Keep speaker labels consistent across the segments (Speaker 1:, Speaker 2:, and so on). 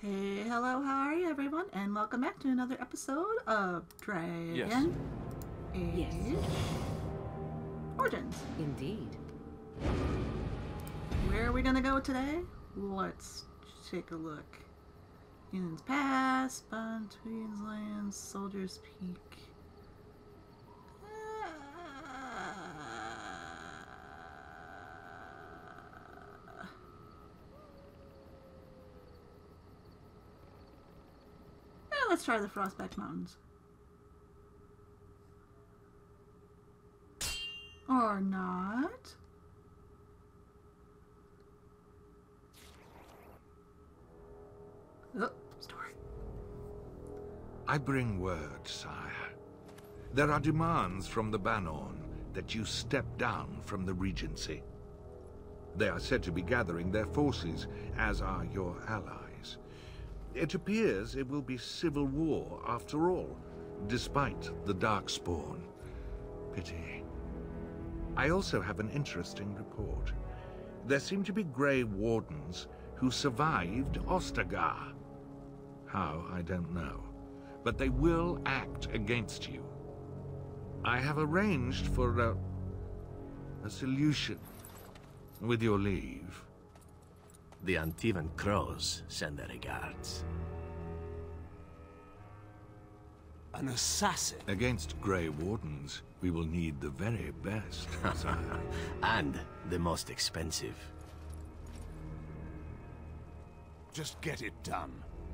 Speaker 1: Hey, hello, how are you everyone? And welcome back to another episode of Dragon Age Origins.
Speaker 2: Indeed.
Speaker 1: Where are we gonna go today? Let's take a look. Union's Pass, Between Lands, Soldier's Peak. Let's try the Frostback Mountains. Or not. Oh, story.
Speaker 3: I bring word, sire. There are demands from the Bannorn that you step down from the Regency. They are said to be gathering their forces, as are your allies. It appears it will be civil war after all, despite the Darkspawn. Pity. I also have an interesting report. There seem to be Grey Wardens who survived Ostagar. How, I don't know. But they will act against you. I have arranged for a solution, with your leave.
Speaker 4: The Antivan Crows send their regards.
Speaker 5: An assassin?
Speaker 3: Against Grey Wardens, we will need the very best, sire.
Speaker 4: And the most expensive.
Speaker 5: Just get it done.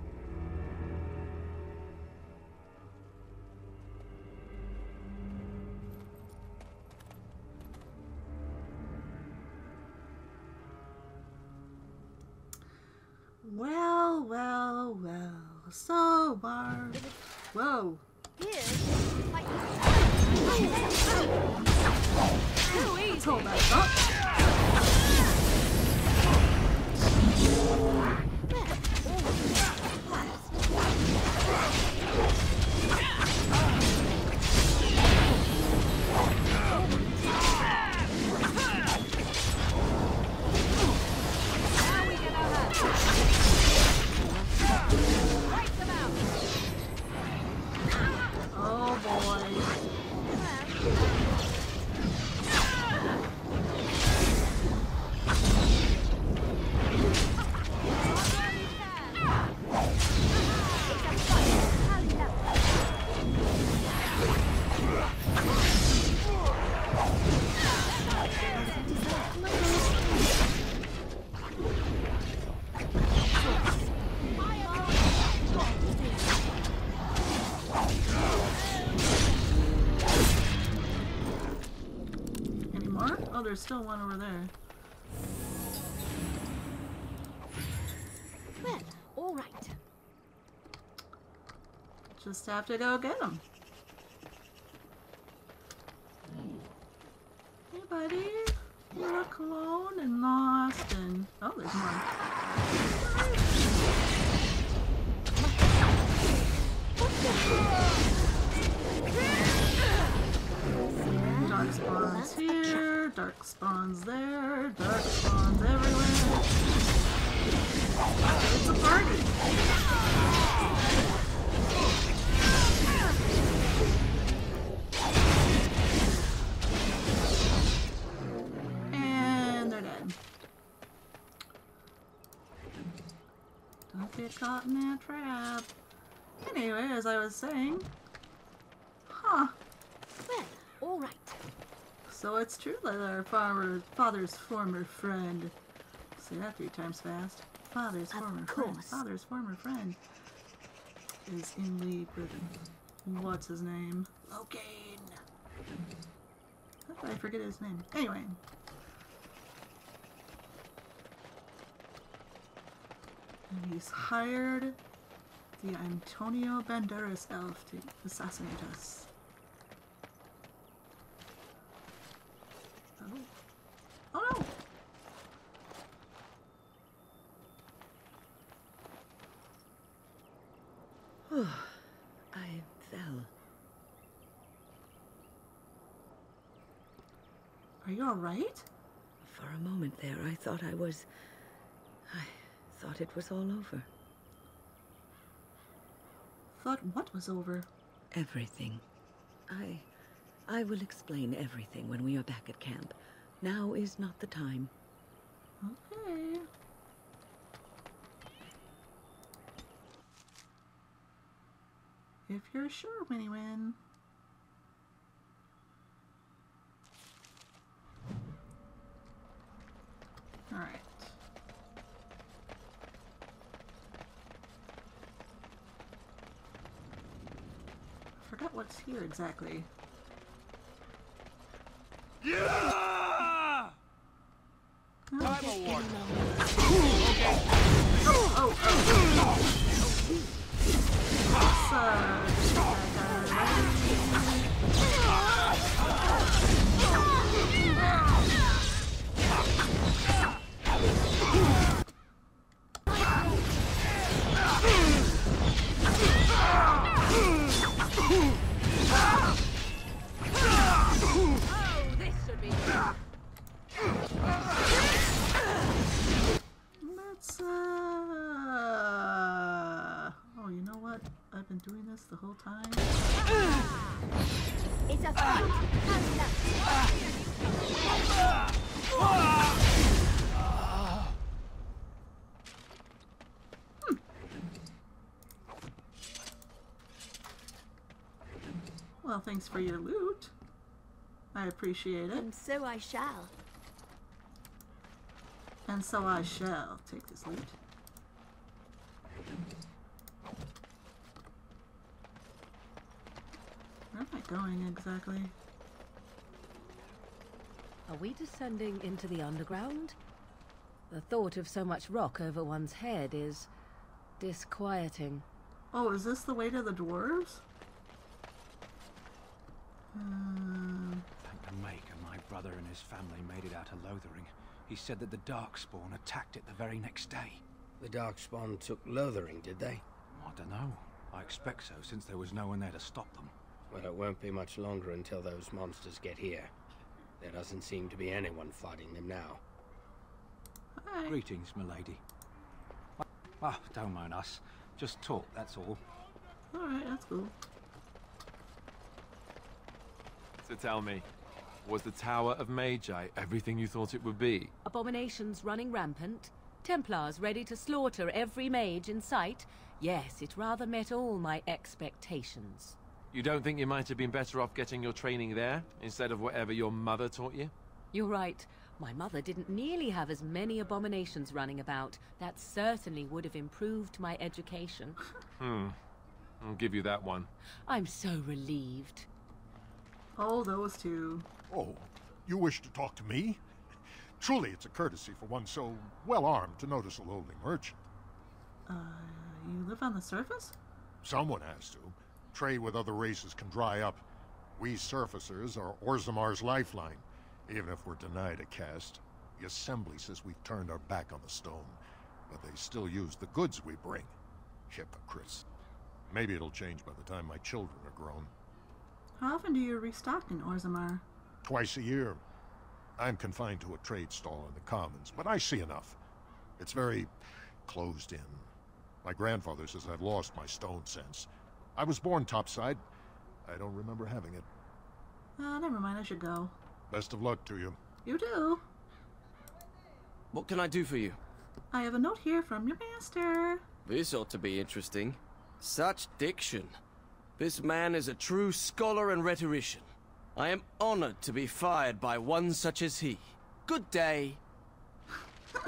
Speaker 1: Well, well, well. So, whoa. Let's hold that thought. There's still one over there.
Speaker 2: Well, all right.
Speaker 1: Just have to go get them. Hey, buddy. You look alone and lost and... Oh, there's more. Dark spawns here, dark spawns there, dark spawns everywhere. It's a party. And they're dead. Don't get caught in that trap. Anyway, as I was saying,
Speaker 2: Well, all right.
Speaker 1: so it's true that our father's former friend, say that 3 times fast, father's former friend is in league with, what's his name? Loghain. How did I forget his name? Anyway. And he's hired the Antonio Banderas elf to assassinate us. Oh no!
Speaker 2: I fell.
Speaker 1: Are you alright?
Speaker 2: For a moment there, I thought it was all over.
Speaker 1: Thought what was over?
Speaker 2: Everything. I will explain everything when we are back at camp. Now is not the time.
Speaker 1: Okay. If you're sure, Miniwin. Alright. I forgot what's here exactly.
Speaker 5: Yeah! I'm a warden.
Speaker 1: Oh, you know what? I've been doing this the whole time.
Speaker 2: It's a fight.
Speaker 1: Well, thanks for your loot. I appreciate it.
Speaker 2: And so I shall.
Speaker 1: And so I shall take this loot. Where am I going exactly?
Speaker 6: Are we descending into the underground? The thought of so much rock over one's head is disquieting.
Speaker 1: Oh, is this the way to the dwarves?
Speaker 5: Thank the Maker, my brother and his family made it out of Lothering. He said that the Darkspawn attacked it the very next day.
Speaker 7: The Darkspawn took Lothering, did they?
Speaker 5: I don't know. I expect so, since there was no one there to stop them.
Speaker 7: Well, it won't be much longer until those monsters get here. There doesn't seem to be anyone fighting them now.
Speaker 1: Hi.
Speaker 5: Greetings, milady. Ah, don't mind us. Just talk, that's all.
Speaker 1: Alright, that's cool.
Speaker 8: So tell me, was the Tower of Magi everything you thought it would be?
Speaker 6: Abominations running rampant? Templars ready to slaughter every mage in sight? Yes, it rather met all my expectations.
Speaker 8: You don't think you might have been better off getting your training there, instead of whatever your mother taught you?
Speaker 6: You're right. My mother didn't nearly have as many abominations running about. That certainly would have improved my education.
Speaker 8: I'll give you that one.
Speaker 6: I'm so relieved.
Speaker 1: Oh, those two.
Speaker 9: Oh, you wish to talk to me? Truly, it's a courtesy for one so well-armed to notice a lowly merchant.
Speaker 1: You live on the surface?
Speaker 9: Someone has to. Trade with other races can dry up. We surfacers are Orzammar's lifeline. Even if we're denied a caste, the Assembly says we've turned our back on the stone, but they still use the goods we bring. Hypocrites. Maybe it'll change by the time my children are grown.
Speaker 1: How often do you restock in Orzammar?
Speaker 9: Twice a year. I'm confined to a trade stall in the Commons, but I see enough. It's very closed in. My grandfather says I've lost my stone sense. I was born topside. I don't remember having it.
Speaker 1: Never mind, I should go.
Speaker 9: Best of luck to you.
Speaker 1: You do.
Speaker 7: What can I do for you?
Speaker 1: I have a note here from your master.
Speaker 7: This ought to be interesting. Such diction. This man is a true scholar and rhetorician. I am honored to be fired by one such as he. Good day.
Speaker 1: I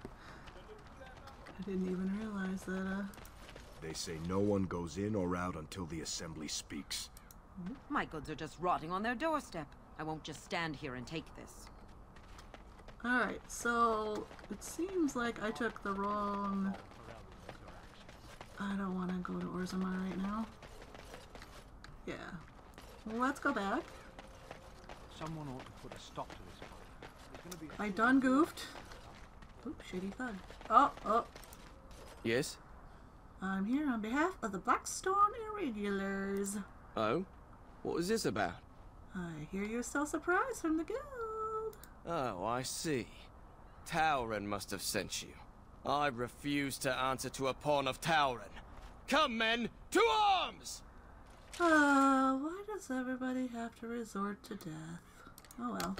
Speaker 1: didn't even realize that,
Speaker 10: They say no one goes in or out until the Assembly speaks.
Speaker 11: My goods are just rotting on their doorstep. I won't just stand here and take this.
Speaker 1: Alright, so it seems like I took the wrong... I don't want to go to Orzammar right now. Yeah. Let's go back.
Speaker 5: Someone ought to put a stop to this fight. There's gonna be
Speaker 1: I done goofed. Oop, shitty thud. Oh.
Speaker 7: Yes?
Speaker 1: I'm here on behalf of the Blackstone Irregulars.
Speaker 7: Oh? What was this about?
Speaker 1: I hear you're still surprised from the guild.
Speaker 7: Oh, I see. Tauren must have sent you. I refuse to answer to a pawn of Tauren. Come, men, to arms!
Speaker 1: Why does everybody have to resort to death? Oh well.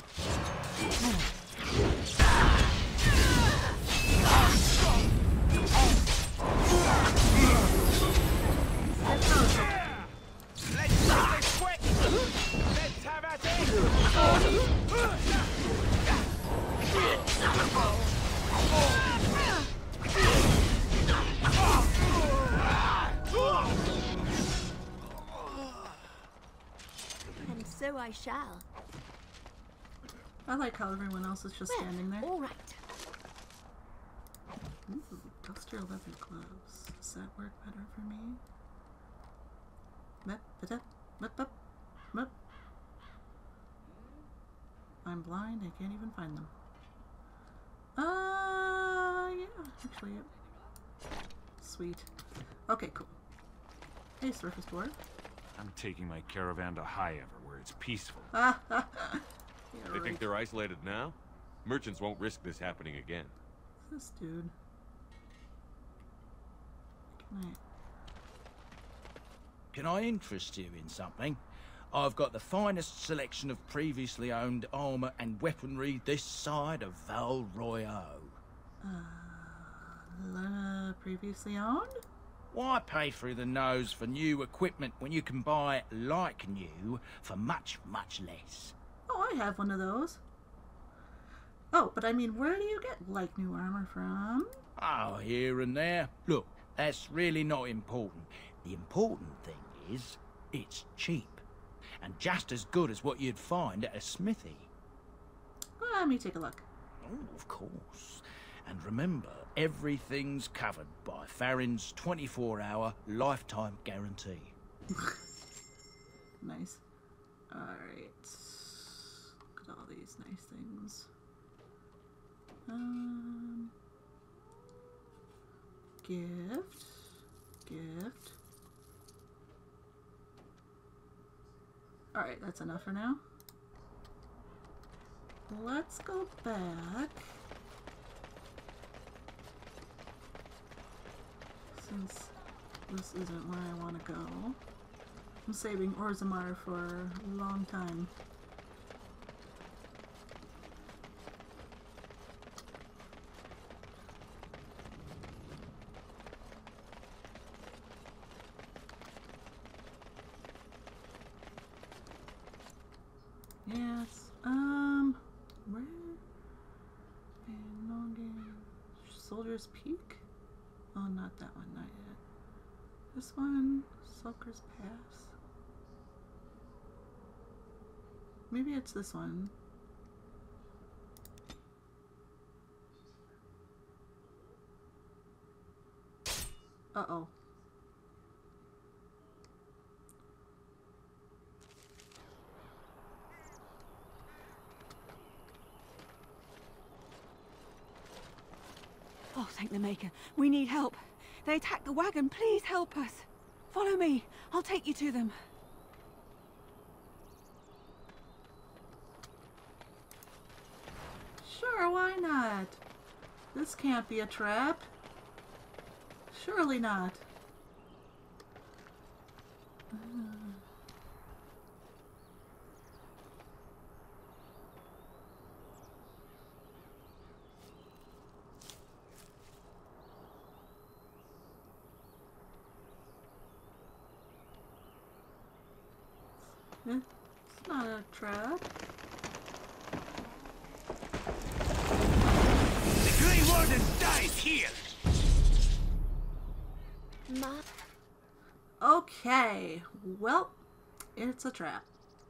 Speaker 12: Let's make this quick! Let's have at it!
Speaker 13: And so I shall.
Speaker 1: I like how everyone else is just standing there.
Speaker 13: All right.
Speaker 1: Ooh, duster leather gloves. Does that work better for me? I'm blind, I can't even find them. Yeah, actually, yep. Sweet. Okay, cool. Hey, surface dwarf.
Speaker 14: I'm taking my caravan to Highever, where it's peaceful.
Speaker 1: Yeah,
Speaker 15: They think they're isolated now? Merchants won't risk this happening again.
Speaker 1: Who's this dude?
Speaker 16: Can I interest you in something? I've got the finest selection of previously owned armour and weaponry this side of Val Royale.
Speaker 1: Previously owned?
Speaker 16: Why pay through the nose for new equipment when you can buy it like new for much, much less?
Speaker 1: Oh, I have one of those. Oh, but I mean, where do you get like new armor from?
Speaker 16: Oh, here and there. Look, that's really not important. The important thing is, it's cheap. And just as good as what you'd find at a smithy.
Speaker 1: Let me take a look.
Speaker 16: Oh, of course. And remember, everything's covered by Farron's 24-hour lifetime guarantee.
Speaker 1: Nice. Alright. Look at all these nice things. Gift. Gift. Alright, that's enough for now. Let's go back. Since this isn't where I want to go. I'm saving Orzammar for a long time. Yes, where? And Loghain, Soldier's Peak? Oh, not that one, not yet. This one, Sulker's Pass. Maybe it's this one. Uh-oh.
Speaker 17: Oh, thank the Maker. We need help. They attacked the wagon. Please help us. Follow me. I'll take you to them.
Speaker 1: Sure, why not? This can't be a trap. Surely not. It's not a trap.
Speaker 12: The Grey Warden dies here!
Speaker 1: Okay, well, it's a trap.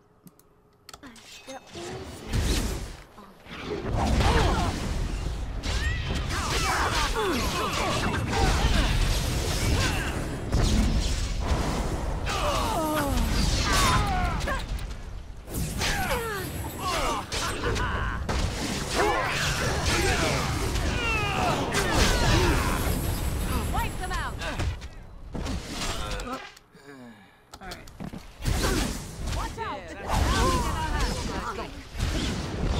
Speaker 6: Wipe them out!
Speaker 1: Alright.
Speaker 6: Watch out!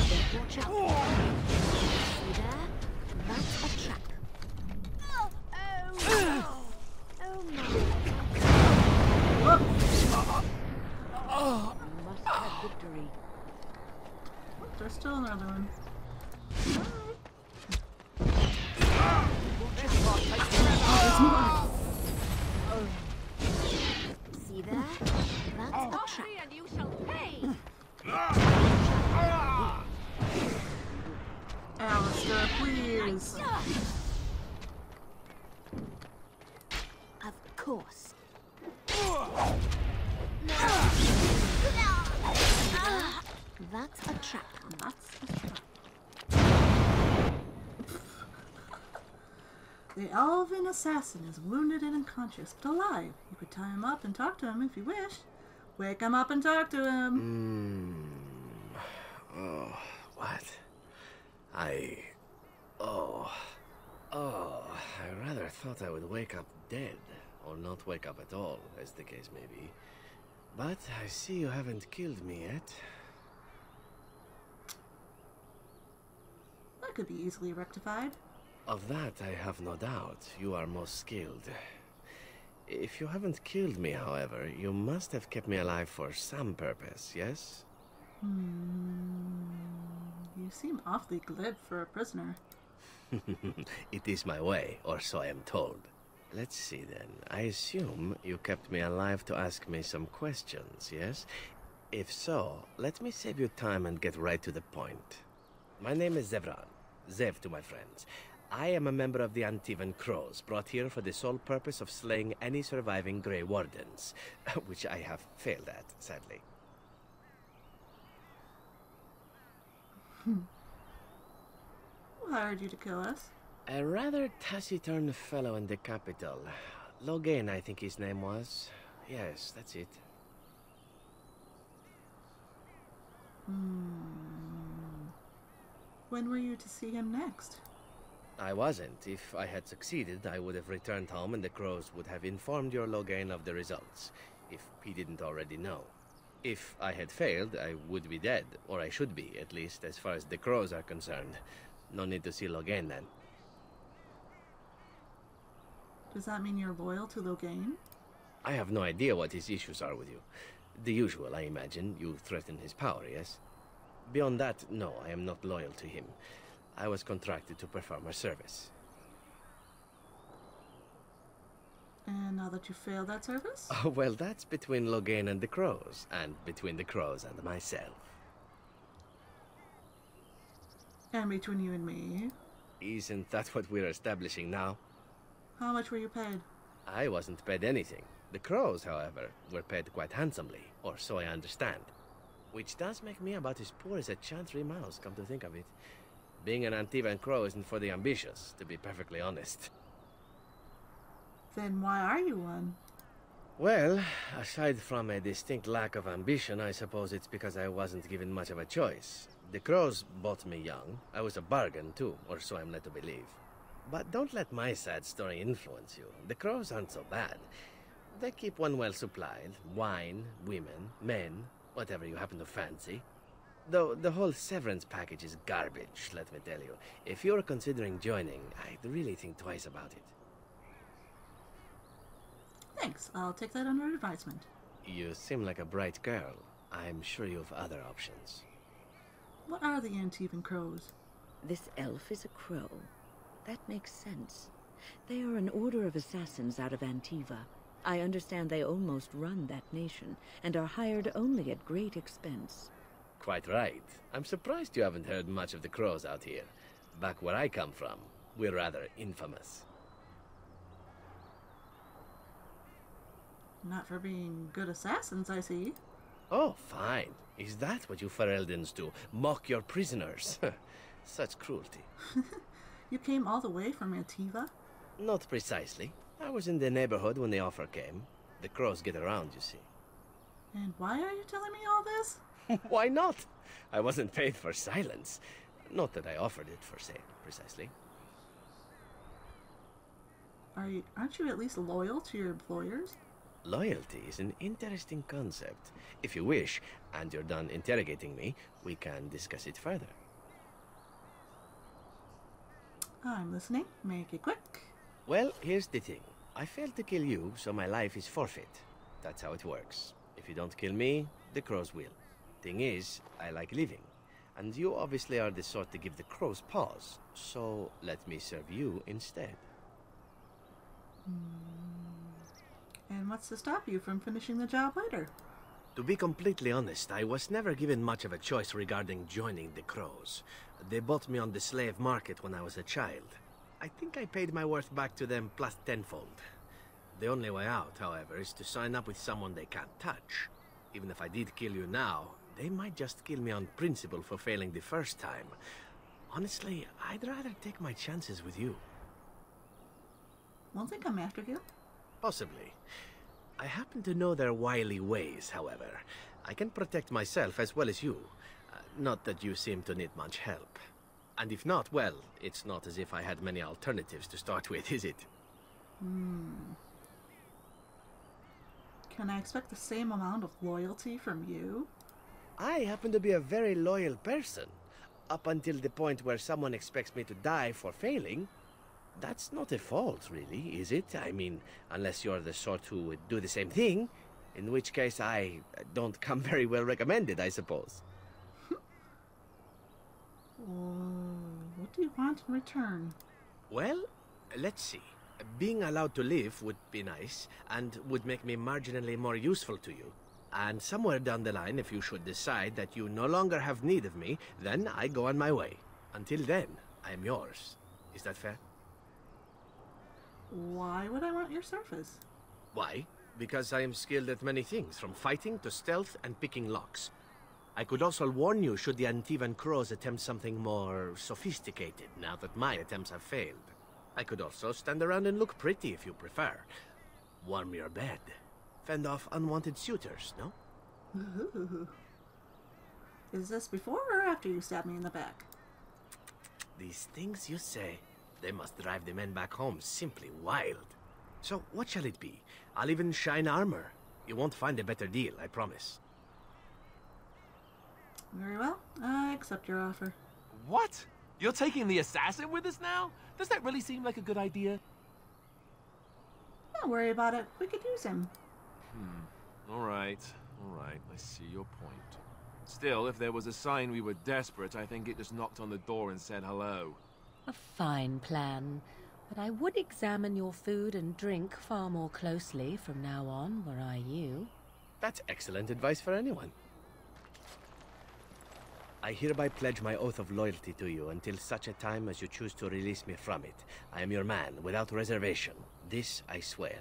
Speaker 13: Watch out. See there? That's a trap.
Speaker 1: another one.
Speaker 13: See there? That's a trap.
Speaker 12: And you shall pay.
Speaker 1: Alistair, please.
Speaker 13: Of course. That's a trap.
Speaker 1: That's a trap. The elven assassin is wounded and unconscious, but alive. You could tie him up and talk to him if you wish. Wake him up and talk to him.
Speaker 4: Oh, what? I rather thought I would wake up dead, or not wake up at all, as the case may be. But I see you haven't killed me yet.
Speaker 1: That could be easily rectified.
Speaker 4: Of that I have no doubt. You are most skilled. If you haven't killed me, however, you must have kept me alive for some purpose, yes?
Speaker 1: You seem awfully glib for a prisoner.
Speaker 4: It is my way, or so I am told. Let's see then. I assume you kept me alive to ask me some questions, yes? If so, let me save you time and get right to the point. My name is Zevran. Zev to my friends. I am a member of the Antivan Crows, brought here for the sole purpose of slaying any surviving Grey Wardens, which I have failed at, sadly.
Speaker 1: Who hired you to kill us?
Speaker 4: A rather taciturn fellow in the capital. Loghain, I think his name was. Yes, that's it.
Speaker 1: When were you to see him next?
Speaker 4: I wasn't. If I had succeeded, I would have returned home and the Crows would have informed your Loghain of the results, if he didn't already know. If I had failed, I would be dead, or I should be, at least as far as the Crows are concerned. No need to see Loghain then.
Speaker 1: Does that mean you're loyal to Loghain?
Speaker 4: I have no idea what his issues are with you. The usual, I imagine. You threaten his power, yes? Beyond that, no, I am not loyal to him. I was contracted to perform a service.
Speaker 1: And now that you failed that service?
Speaker 4: Oh, well, that's between Loghain and the Crows, and between the Crows and myself.
Speaker 1: And between you and me?
Speaker 4: Isn't that what we're establishing now?
Speaker 1: How much were you paid?
Speaker 4: I wasn't paid anything. The Crows, however, were paid quite handsomely, or so I understand. Which does make me about as poor as a Chantry mouse, come to think of it. Being an Antivan Crow isn't for the ambitious, to be perfectly honest.
Speaker 1: Then why are you one?
Speaker 4: Well, aside from a distinct lack of ambition, I suppose it's because I wasn't given much of a choice. The Crows bought me young. I was a bargain, too, or so I'm led to believe. But don't let my sad story influence you. The Crows aren't so bad. They keep one well supplied. Wine, women, men, whatever you happen to fancy. Though the whole severance package is garbage, let me tell you. If you're considering joining, I'd really think twice about it.
Speaker 1: Thanks. I'll take that under advisement.
Speaker 4: You seem like a bright girl. I'm sure you have other options.
Speaker 1: What are the Antivan Crows?
Speaker 2: This elf is a crow. That makes sense. They are an order of assassins out of Antiva. I understand they almost run that nation, and are hired only at great expense.
Speaker 4: Quite right. I'm surprised you haven't heard much of the Crows out here. Back where I come from, we're rather infamous.
Speaker 1: Not for being good assassins, I see.
Speaker 4: Oh, fine. Is that what you Fereldans do? Mock your prisoners? Such cruelty.
Speaker 1: You came all the way from Antiva?
Speaker 4: Not precisely. I was in the neighborhood when the offer came. The Crows get around, you see.
Speaker 1: And why are you telling me all this?
Speaker 4: Why not? I wasn't paid for silence. Not that I offered it for sale, precisely.
Speaker 1: Aren't you at least loyal to your employers?
Speaker 4: Loyalty is an interesting concept. If you wish, and you're done interrogating me, we can discuss it further.
Speaker 1: I'm listening. Make it quick.
Speaker 4: Well, here's the thing. I failed to kill you, so my life is forfeit. That's how it works. If you don't kill me, the Crows will. Thing is, I like living. and you obviously are the sort to give the crows pause, so let me serve you instead.
Speaker 1: And what's to stop you from finishing the job later?
Speaker 4: To be completely honest, I was never given much of a choice regarding joining the crows. They bought me on the slave market when I was a child. I think I paid my worth back to them plus tenfold. The only way out, however, is to sign up with someone they can't touch. Even if I did kill you now, they might just kill me on principle for failing the first time. Honestly, I'd rather take my chances with you.
Speaker 1: Won't they come after you?
Speaker 4: Possibly. I happen to know their wily ways, however. I can protect myself as well as you. Not that you seem to need much help. And if not, well, it's not as if I had many alternatives to start with, is it?
Speaker 1: Can I expect the same amount of loyalty from you?
Speaker 4: I happen to be a very loyal person. Up until the point where someone expects me to die for failing. That's not a fault, really, is it? I mean, unless you're the sort who would do the same thing, in which case I don't come very well recommended, I suppose.
Speaker 1: What do you want in return?
Speaker 4: Well, let's see. Being allowed to live would be nice, and would make me marginally more useful to you. And somewhere down the line, if you should decide that you no longer have need of me, then I go on my way. Until then, I am yours. Is that fair?
Speaker 1: Why would I want your service?
Speaker 4: Why? Because I am skilled at many things, from fighting to stealth and picking locks. I could also warn you should the Antivan crows attempt something more sophisticated, now that my attempts have failed. I could also stand around and look pretty if you prefer. Warm your bed. Fend off unwanted suitors, no?
Speaker 1: Ooh. Is this before or after you stab me in the back?
Speaker 4: These things you say, they must drive the men back home simply wild. So what shall it be? I'll even shine armor. You won't find a better deal, I promise.
Speaker 1: Very well. I accept your offer.
Speaker 8: What? You're taking the assassin with us now? Does that really seem like a good idea?
Speaker 1: Don't worry about it. We could use him.
Speaker 8: All right. I see your point. Still, if there was a sign we were desperate, I think it just knocked on the door and said hello.
Speaker 6: A fine plan. But I would examine your food and drink far more closely from now on, were I you.
Speaker 4: That's excellent advice for anyone. I hereby pledge my oath of loyalty to you until such a time as you choose to release me from it. I am your man, without reservation. This I swear.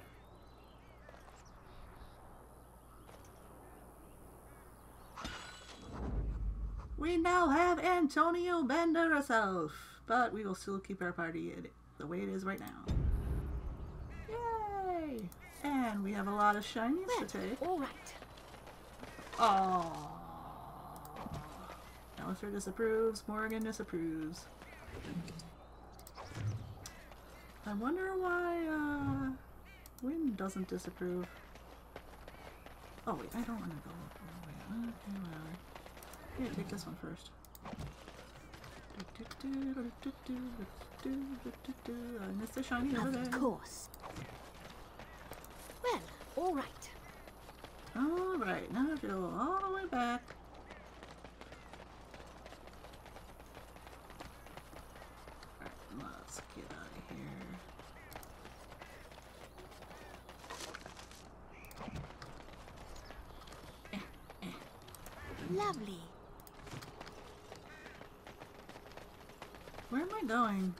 Speaker 1: We now have Antonio Bender herself, but we will still keep our party the way it is right now. Yay! And we have a lot of shinies to take.
Speaker 13: All right.
Speaker 1: Oh. Alistair disapproves. Morrigan disapproves. I wonder why Wynn doesn't disapprove. Oh wait, I don't want to go all the way. Okay, whatever. Here, take this one first. I missed the shiny over there.
Speaker 13: Of course. Well, all right.
Speaker 1: All right, now if you go all the way back. Alright, let's get out of here.
Speaker 13: Lovely.
Speaker 1: Where am I going?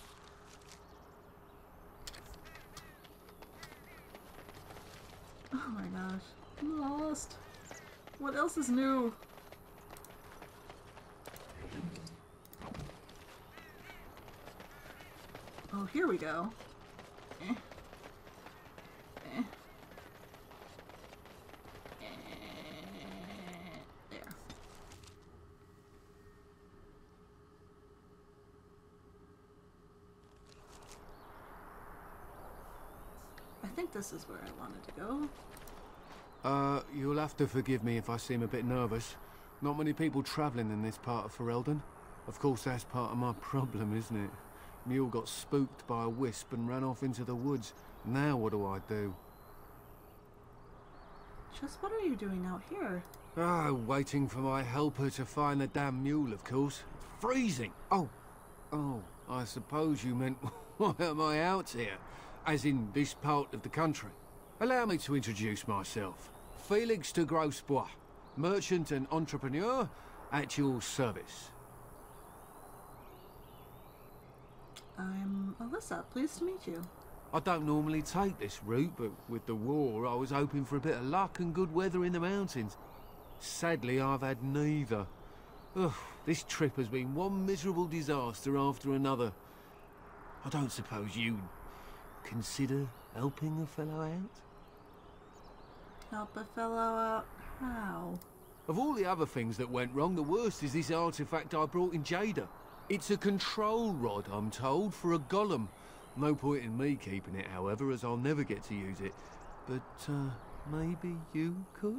Speaker 1: Oh my gosh, I'm lost. What else is new? Oh, here we go. There. I think this is where I wanted to go.
Speaker 5: You'll have to forgive me if I seem a bit nervous. Not many people travelling in this part of Ferelden. Of course, that's part of my problem, isn't it? Mule got spooked by a wisp and ran off into the woods. Now what do I do?
Speaker 1: Just what are you doing out here?
Speaker 5: Ah, waiting for my helper to find the damn mule, of course. It's freezing. Oh, I suppose you meant, why am I out here? As in this part of the country. Allow me to introduce myself. Felix de Grosbois, merchant and entrepreneur at your service.
Speaker 1: I'm Elissa. Pleased to meet you.
Speaker 5: I don't normally take this route, but with the war, I was hoping for a bit of luck and good weather in the mountains. Sadly, I've had neither. Ugh, this trip has been one miserable disaster after another. I don't suppose you'd consider helping a fellow out?
Speaker 1: Help a fellow out how?
Speaker 5: Of all the other things that went wrong, the worst is this artifact I brought in Jada. It's a control rod, I'm told, for a golem. No point in me keeping it, however, as I'll never get to use it. But, maybe you could?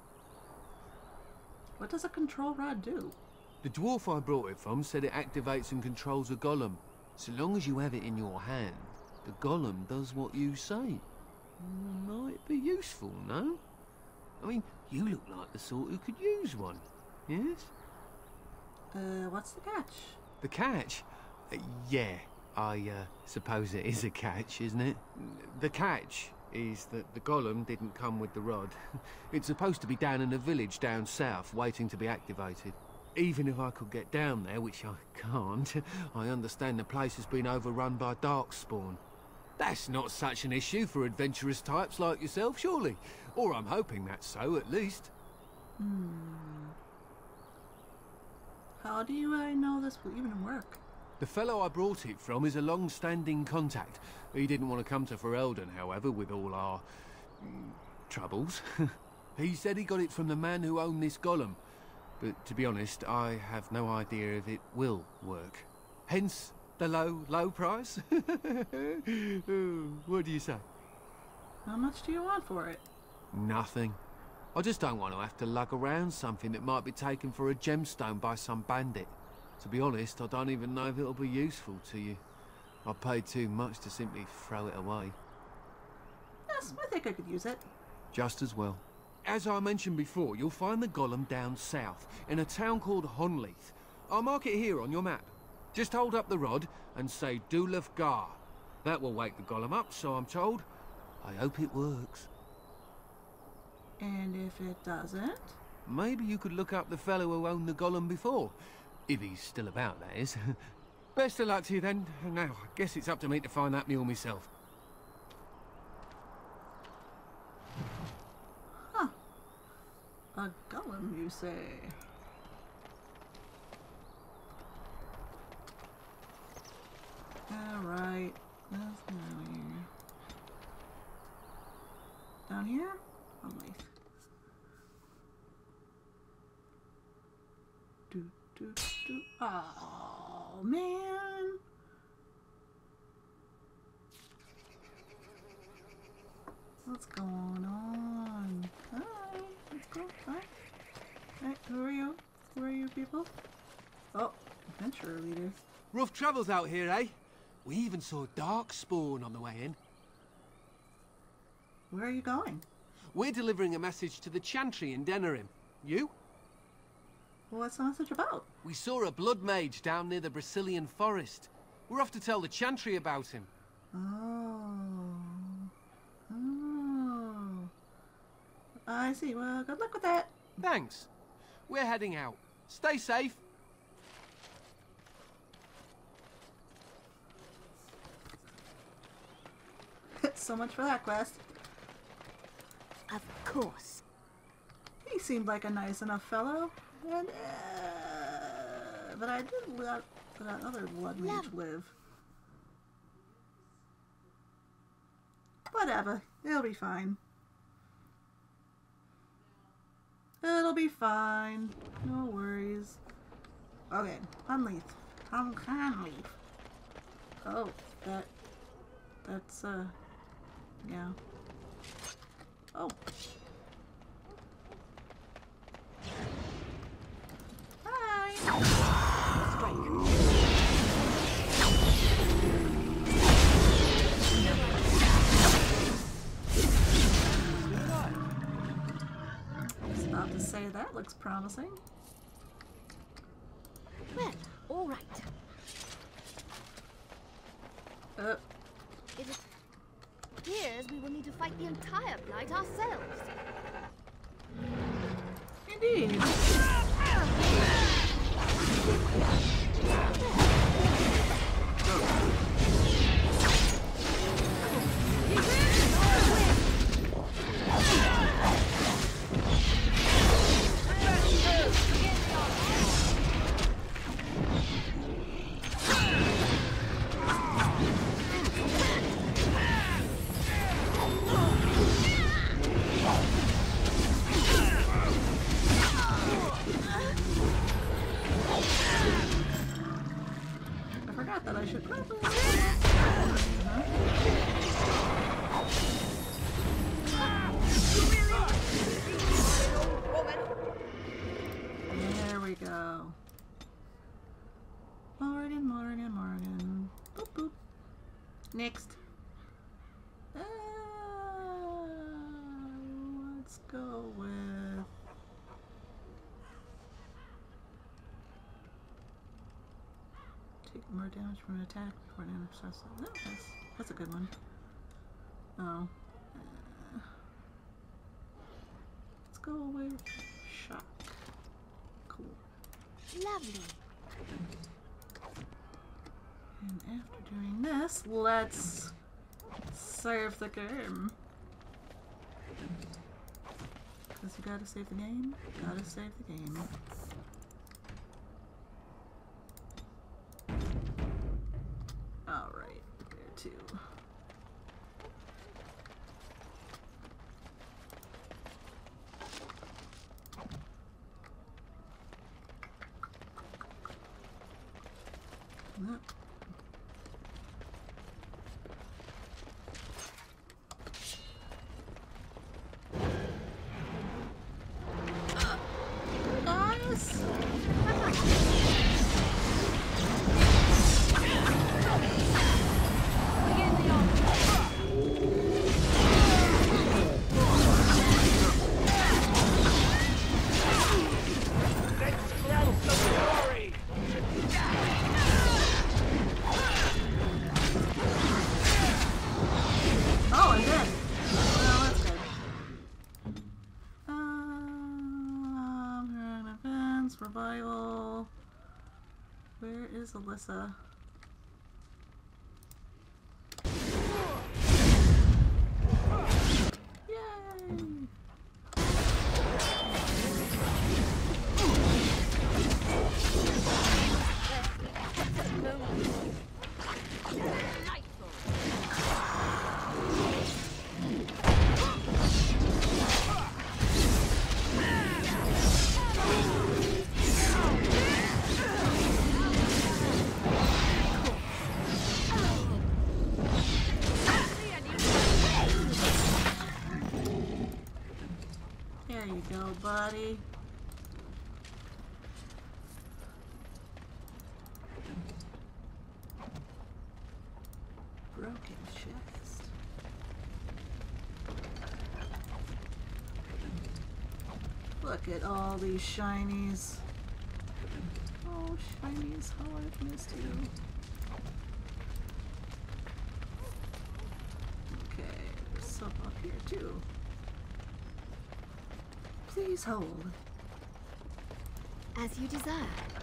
Speaker 1: What does a control rod do?
Speaker 5: The dwarf I brought it from said it activates and controls a golem. So long as you have it in your hand, the golem does what you say. Might be useful, no? I mean, you look like the sort who could use one, yes?
Speaker 1: What's the catch?
Speaker 5: The catch? Yeah, I suppose it is a catch, isn't it? The catch is that the golem didn't come with the rod. It's supposed to be down in a village down south, waiting to be activated. Even if I could get down there, which I can't, I understand the place has been overrun by darkspawn. That's not such an issue for adventurous types like yourself, surely? Or I'm hoping that's so, at least.
Speaker 1: How do you know this will even work?
Speaker 5: The fellow I brought it from is a long-standing contact. He didn't want to come to Ferelden, however, with all our... troubles. He said he got it from the man who owned this golem. But to be honest, I have no idea if it will work. Hence the low price. What do you say?
Speaker 1: How much do you want for it?
Speaker 5: Nothing. I just don't want to have to lug around something that might be taken for a gemstone by some bandit. To be honest, I don't even know if it'll be useful to you. I paid too much to simply throw it away.
Speaker 1: Yes, I think I could use it.
Speaker 5: Just as well. As I mentioned before, you'll find the golem down south, in a town called Honleith. I'll mark it here on your map. Just hold up the rod and say Dulaf Gar. That will wake the golem up, so I'm told. I hope it works.
Speaker 1: And if it doesn't?
Speaker 5: Maybe you could look up the fellow who owned the golem before. If he's still about, that is. Best of luck to you then. Now, I guess it's up to me to find that mule myself.
Speaker 1: Huh. A golem, you say? Alright. Let's go here. Down here? Oh, wait. Oh, man. What's going on? Hi. Let's go. Hi. Hey, who are you? Who are you people? Oh, adventurer leader.
Speaker 5: Rough travels out here, eh? We even saw darkspawn on the way in.
Speaker 1: Where are you going?
Speaker 5: We're delivering a message to the Chantry in Denerim. You?
Speaker 1: What's the message about?
Speaker 5: We saw a blood mage down near the Brazilian forest. We're off to tell the Chantry about him.
Speaker 1: Oh. I see. Well, good luck with that.
Speaker 5: Thanks. We're heading out. Stay safe.
Speaker 1: So much for that quest.
Speaker 13: Of course.
Speaker 1: He seemed like a nice enough fellow. And, but I did let that other blood mage live. Whatever. It'll be fine. It'll be fine. No worries. Okay. Honleith. Honleith. Oh, that's, yeah. Oh. to say that looks promising.
Speaker 13: Well, all right. It appears we will need to fight the entire blight ourselves.
Speaker 1: Indeed. That I should probably... There we go. Morgan. Boop, boop. Next. Let's go with... Take more damage from an attack before an enemy starts. No, that's a good one. Oh. Let's go with shock. Cool.
Speaker 13: Lovely.
Speaker 1: And after doing this, let's save the game. Because you gotta save the game. Gotta save the game. Alright, there too. Nope. Nice! Revival. Where is Elissa? Yay! There you go, buddy. Broken chest. Look at all these shinies. Oh, shinies, how I've missed you. Okay, there's some up here too. Please hold.
Speaker 13: As you desire.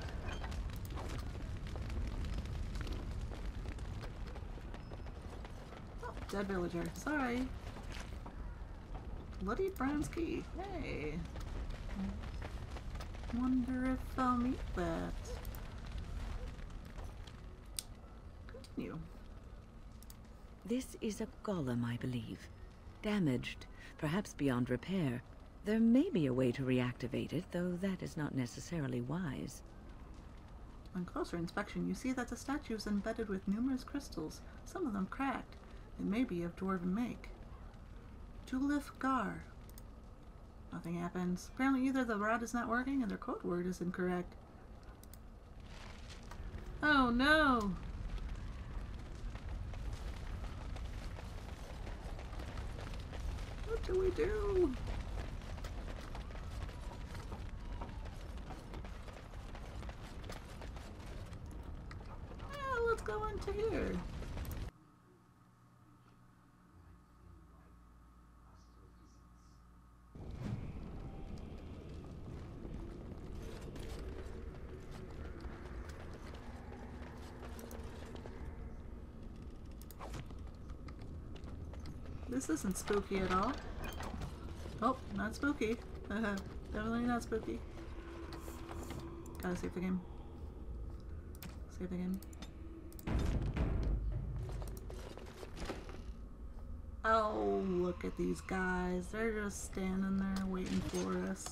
Speaker 1: Oh, dead villager. Sorry. Bloody bronze key. Hey. Wonder if I'll meet that. Continue.
Speaker 2: This is a golem, I believe. Damaged, perhaps beyond repair. There may be a way to reactivate it, though that is not necessarily wise.
Speaker 1: On closer inspection, you see that the statue is embedded with numerous crystals, some of them cracked. It may be of dwarven make. Julif Gar. Nothing happens. Apparently either the rod is not working or their code word is incorrect. Oh no! What do we do? go into here? This isn't spooky at all. Oh, not spooky. Definitely not spooky. Gotta save the game. Save the game. Oh, look at these guys. They're just standing there waiting for us.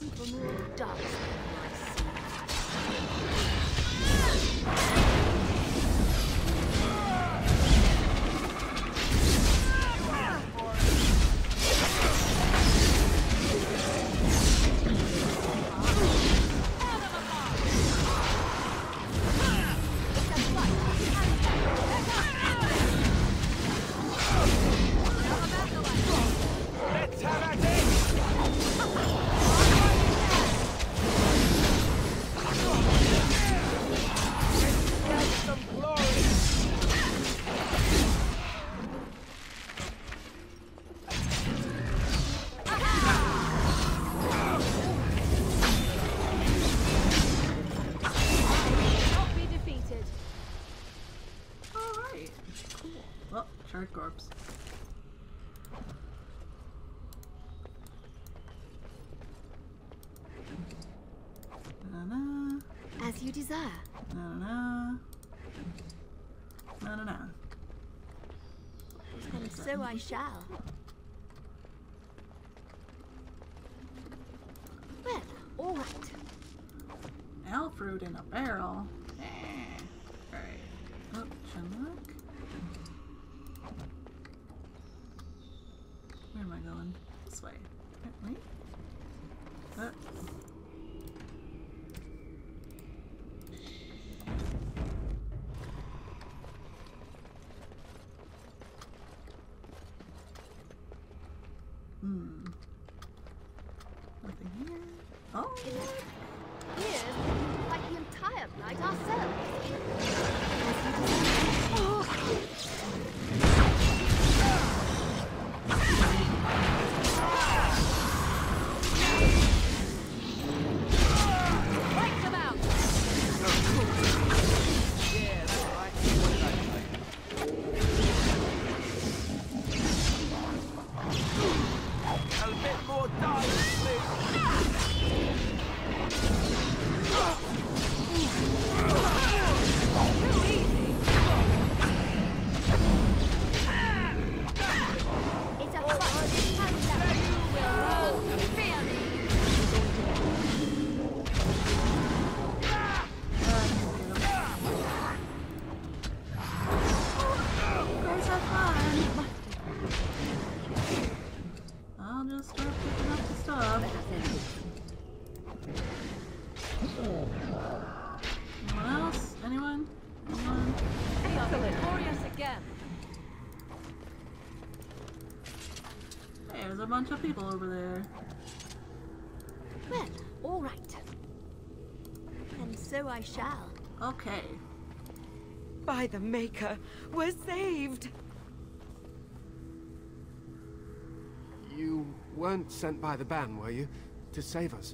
Speaker 1: Corpse. Na-na-na.
Speaker 13: As you desire.
Speaker 1: Na-na-na. Na-na-na.
Speaker 13: And so I shall. Well, all right.
Speaker 1: Elf fruit in a barrel. Alright. Oh, Chinlock. Where am I going? This way. Wait. Nothing here. Oh!
Speaker 13: Here's where we can fight the entire blight ourselves.
Speaker 1: There's a bunch of people over there.
Speaker 13: Well, all right. And so I shall.
Speaker 1: Okay.
Speaker 17: By the Maker, we're saved!
Speaker 5: You weren't sent by the ban, were you? To save us?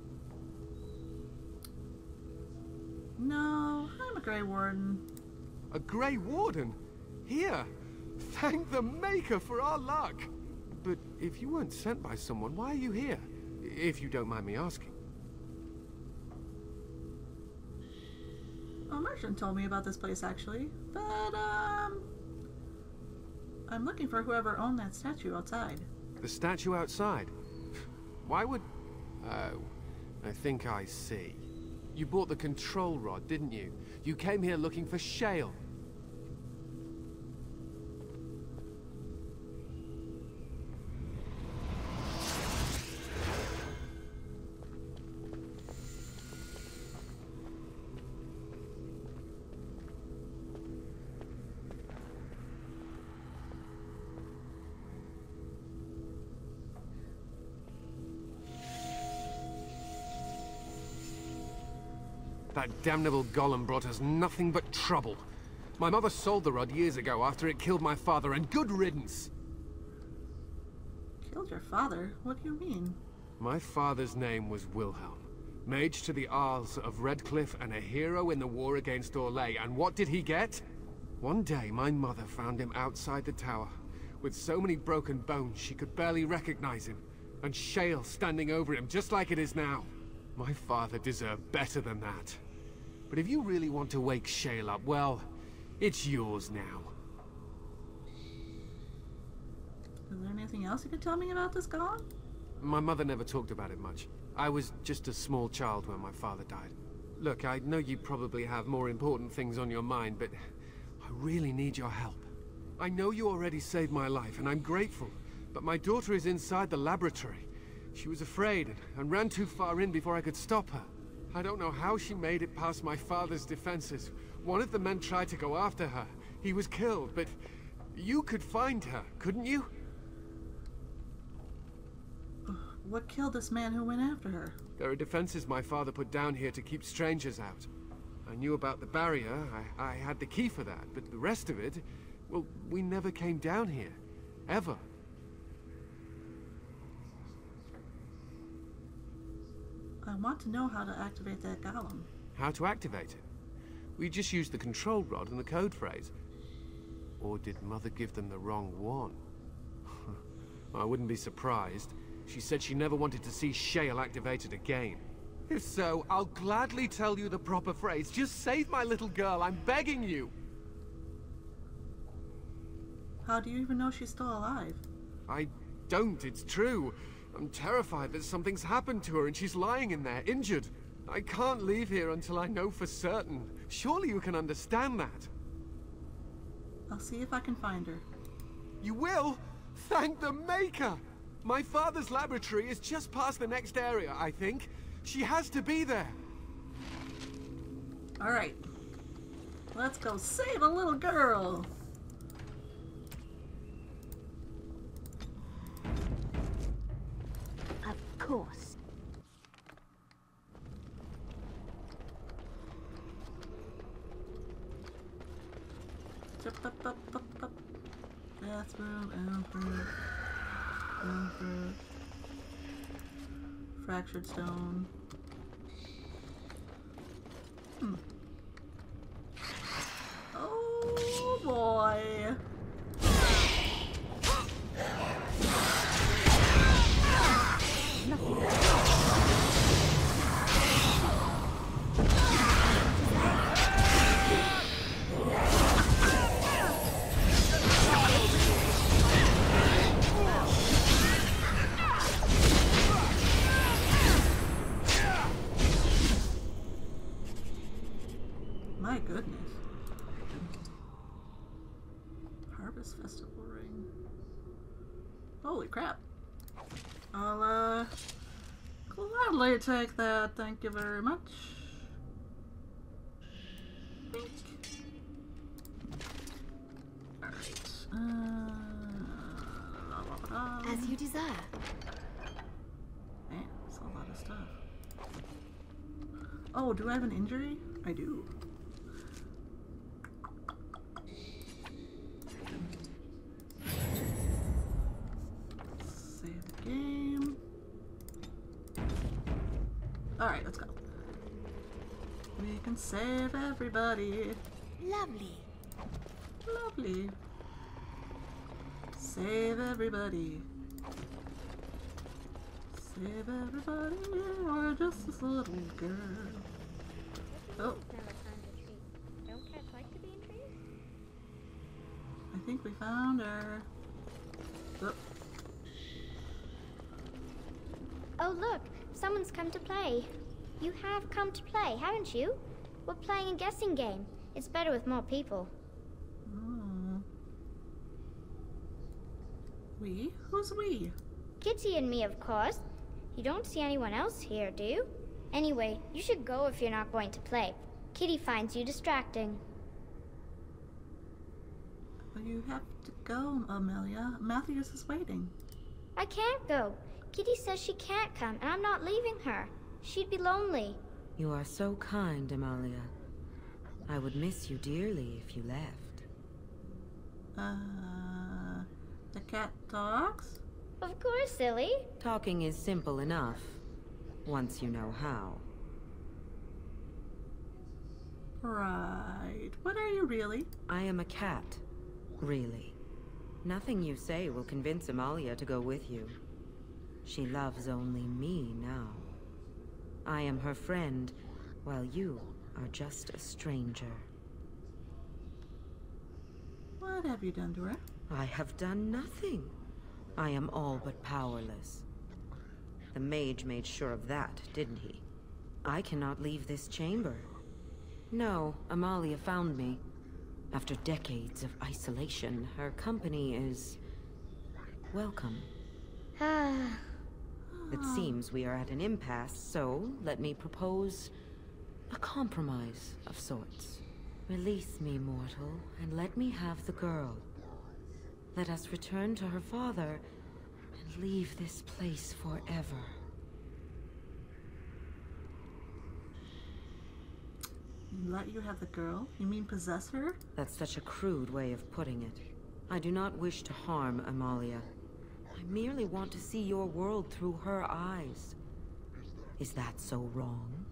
Speaker 1: No, I'm a Grey Warden.
Speaker 5: A Grey Warden? Here! Thank the Maker for our luck! But if you weren't sent by someone, why are you here? If you don't mind me asking.
Speaker 1: A merchant told me about this place, actually. But, I'm looking for whoever owned that statue outside.
Speaker 5: The statue outside? Why would... Oh, I think I see. You bought the control rod, didn't you? You came here looking for shale. That damnable golem brought us nothing but trouble. My mother sold the rod years ago after it killed my father, and good riddance.
Speaker 1: Killed your father? What do you mean?
Speaker 5: My father's name was Wilhelm, mage to the Arls of Redcliffe and a hero in the war against Orlais, and what did he get? One day, my mother found him outside the tower, with so many broken bones she could barely recognize him, and shale standing over him, just like it is now. My father deserved better than that. But if you really want to wake Shale up, well, it's yours now.
Speaker 1: Is there anything else you could tell me about this golem?
Speaker 5: My mother never talked about it much. I was just a small child when my father died. Look, I know you probably have more important things on your mind, but I really need your help. I know you already saved my life, and I'm grateful, but my daughter is inside the laboratory. She was afraid and ran too far in before I could stop her. I don't know how she made it past my father's defenses. One of the men tried to go after her. He was killed, but you could find her, couldn't you?
Speaker 1: What killed this man who went after her?
Speaker 5: There are defenses my father put down here to keep strangers out. I knew about the barrier. I had the key for that, but the rest of it, well, we never came down here. Ever.
Speaker 1: I want to know how to activate that golem.
Speaker 5: How to activate it? We just used the control rod and the code phrase. Or did Mother give them the wrong one? I wouldn't be surprised. She said she never wanted to see Shale activated again. If so, I'll gladly tell you the proper phrase. Just save my little girl, I'm begging you!
Speaker 1: How do you even know she's still alive?
Speaker 5: I don't, it's true. I'm terrified that something's happened to her and she's lying in there, injured. I can't leave here until I know for certain. Surely you can understand that.
Speaker 1: I'll see if I can find her.
Speaker 5: You will? Thank the Maker! My father's laboratory is just past the next area, I think. She has to be there.
Speaker 1: Alright. Let's go save a little girl.
Speaker 13: Of course.
Speaker 1: Up. Bathroom, Alfred. Fractured stone. Oh boy. My goodness. Harvest Festival ring. Holy crap. I'll gladly take that. Thank you very much. Bink. Alright.
Speaker 13: As you desire.
Speaker 1: Man, that's a lot of stuff. Oh, do I have an injury? I do. Save the game. Alright, let's go. We can save everybody.
Speaker 13: Lovely.
Speaker 1: Lovely. Save everybody. Save everybody, or just this little girl. Oh.
Speaker 13: Don't cats like to be in trees?
Speaker 1: I think we found her. Oh.
Speaker 13: Oh look, someone's come to play. You have come to play, haven't you? We're playing a guessing game. It's better with more people.
Speaker 1: We? Who's we?
Speaker 13: Kitty and me, of course. You don't see anyone else here, do you? Anyway, you should go if you're not going to play. Kitty finds you distracting.
Speaker 1: Well, you have to go, Amelia. Matthews is waiting.
Speaker 13: I can't go. Kitty says she can't come, and I'm not leaving her. She'd be lonely.
Speaker 2: You are so kind, Amalia.
Speaker 11: I would miss you dearly if you left.
Speaker 1: The cat talks?
Speaker 13: Of course, silly.
Speaker 11: Talking is simple enough, once you know how.
Speaker 1: Right. What are you really?
Speaker 11: I am a cat, really. Nothing you say will convince Amalia to go with you. She loves only me now. I am her friend, while you are just a stranger.
Speaker 1: What have you done to her?
Speaker 11: I have done nothing. I am all but powerless. The mage made sure of that, didn't he? I cannot leave this chamber. No, Amalia found me. After decades of isolation, her company is welcome. It seems we are at an impasse, so let me propose a compromise of sorts. Release me, mortal, and let me have the girl. Let us return to her father and leave this place forever.
Speaker 1: Let you have the girl? You mean possess her?
Speaker 11: That's such a crude way of putting it. I do not wish to harm Amalia. I merely want to see your world through her eyes. Is that so wrong?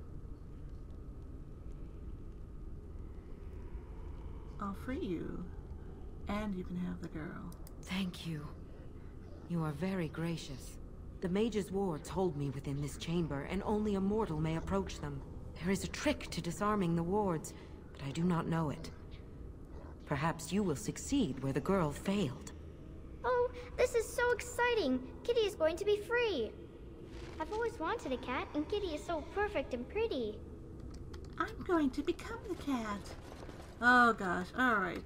Speaker 1: I'll free you. And you can have the girl.
Speaker 11: Thank you. You are very gracious. The mage's wards hold me within this chamber, and only a mortal may approach them. There is a trick to disarming the wards, but I do not know it. Perhaps you will succeed where the girl failed.
Speaker 13: Oh, this is so exciting! Kitty is going to be free! I've always wanted a cat, and Kitty is so perfect and pretty.
Speaker 1: I'm going to become the cat. Oh gosh, alright.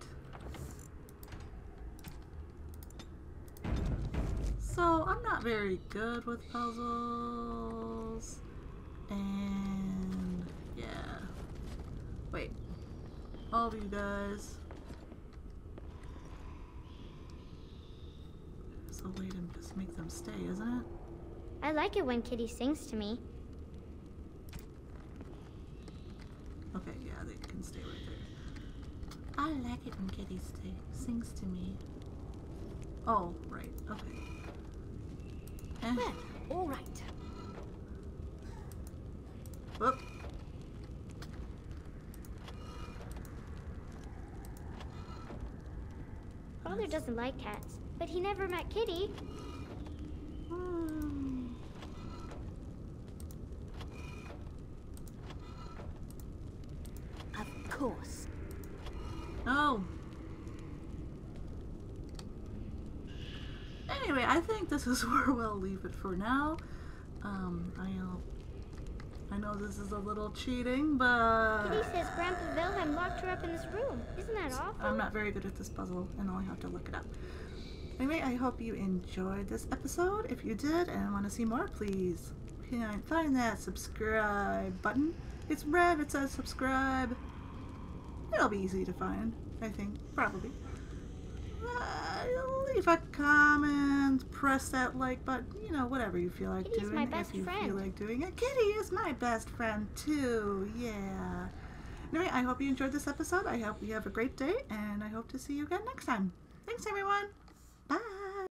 Speaker 1: So, I'm not very good with puzzles. And yeah. Wait. All of you guys. There's a way to just make them stay, isn't it?
Speaker 13: I like it when Kitty sings to me.
Speaker 1: Okay, yeah, they can stay right there. I like it when Kitty sings to me. Oh, right, okay.
Speaker 6: Well, all right.
Speaker 1: Whoop.
Speaker 13: Father doesn't like cats, but he never met Kitty.
Speaker 6: Of course.
Speaker 1: Oh. Anyway, I think this is where we'll leave it for now. I know this is a little cheating, but
Speaker 13: Kitty says Grandpa Wilhelm locked her up in this room. Isn't that awful?
Speaker 1: I'm not very good at this puzzle, and I'll have to look it up. Anyway, I hope you enjoyed this episode. If you did and want to see more, please find that subscribe button. It's red, it says subscribe. It'll be easy to find, I think, probably. Leave a comment, press that like button, you know, whatever you feel like
Speaker 13: Kitty's
Speaker 1: doing.
Speaker 13: my best
Speaker 1: if you
Speaker 13: friend.
Speaker 1: feel like doing it. Kitty is my best friend too, yeah. Anyway, I hope you enjoyed this episode. I hope you have a great day, and I hope to see you again next time. Thanks, everyone.